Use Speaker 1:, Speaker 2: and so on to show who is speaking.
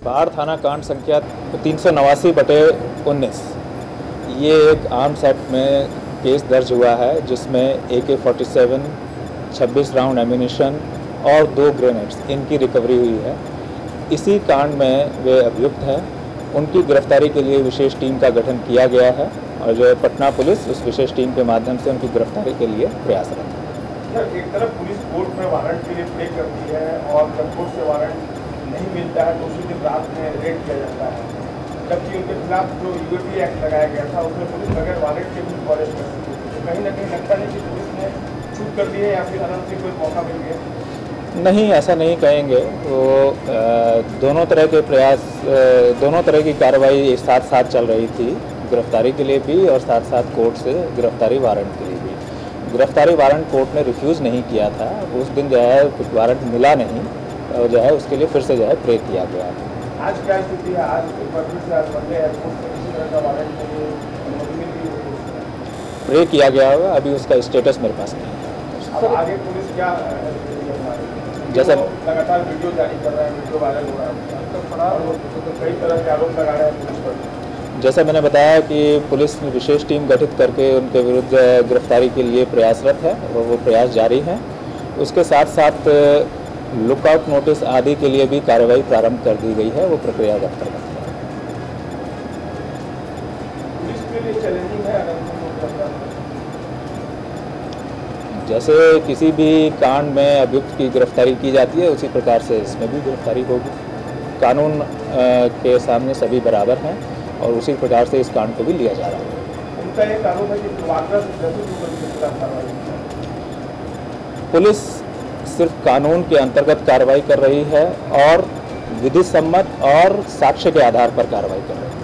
Speaker 1: पहाड़ थाना कांड संख्या 389/19 ये एक आर्म्स एक्ट में केस दर्ज हुआ है, जिसमें AK-47, 26 राउंड एम्यूनिशन और 2 ग्रेनेड्स इनकी रिकवरी हुई है। इसी कांड में वे अभियुक्त हैं। उनकी गिरफ्तारी के लिए विशेष टीम का गठन किया गया है और जो है पटना पुलिस उस विशेष टीम के माध्यम से उनकी गिरफ्तारी के लिए प्रयासरत है।
Speaker 2: एक तरफ पुलिस कोर्ट में वारंट के लिए पे करती है और जब कोर्ट से वारंट नहीं मिलता है तो उसी दिन रात में रेड किया जाता है, जबकि उनके खिलाफ जो UAP एक्ट लगाया गया था उसमें पुलिस बगैर वारंट के भी फॉरेस्ट कर सकती थी। तो कहीं ना कहीं लगता नहीं कि पुलिस ने छूट कर दी है या फिर अनंत से कोई मौका मिल गया?
Speaker 1: नहीं, ऐसा नहीं कहेंगे। वो दोनों तरह के प्रयास, दोनों तरह की कार्रवाई साथ साथ चल रही थी, गिरफ्तारी के लिए भी और साथ साथ कोर्ट से गिरफ्तारी वारंट के लिए भी। गिरफ्तारी वारंट कोर्ट ने रिफ्यूज़ नहीं किया था, उस दिन जो है वारंट मिला नहीं और जो है उसके लिए फिर से जो है प्रे किया गया।
Speaker 2: आज क्या स्थिति है? आज वनडे एयरपोर्ट से किसी तरह का वारंट के लिए अनुमति मिल गई?
Speaker 1: प्रे किया गया होगा, अभी उसका स्टेटस मेरे पास नहीं है।
Speaker 2: अब आगे पुलिस क्या
Speaker 1: जैसा
Speaker 2: लगातार वीडियो जारी कर रहा है, वीडियो वायरल हो रहा है और कई तरह के आरोप लगा रहे हैं पुलिस पर।
Speaker 1: जैसा मैंने बताया कि पुलिस ने विशेष टीम गठित करके उनके विरुद्ध गिरफ्तारी के लिए प्रयासरत है और वो प्रयास जारी हैं। उसके साथ साथ लुकआउट नोटिस आदि के लिए भी कार्रवाई प्रारंभ कर दी गई है, वो प्रक्रियागत कर रही है।
Speaker 2: पुलिस के लिए चैलेंजिंग है
Speaker 1: जैसे किसी भी कांड में अभियुक्त की गिरफ्तारी की जाती है, उसी प्रकार से इसमें भी गिरफ्तारी होगी। कानून के सामने सभी बराबर हैं और उसी प्रकार से इस कांड को भी लिया जा रहा है।
Speaker 2: उनका एक आरोप है कि
Speaker 1: पुलिस सिर्फ कानून के अंतर्गत कार्रवाई कर रही है और विधि सम्मत और साक्ष्य के आधार पर कार्रवाई कर रही है।